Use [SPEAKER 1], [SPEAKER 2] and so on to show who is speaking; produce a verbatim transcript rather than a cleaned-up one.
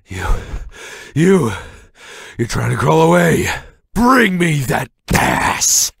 [SPEAKER 1] You, you, you're trying to crawl away. Bring me that gas!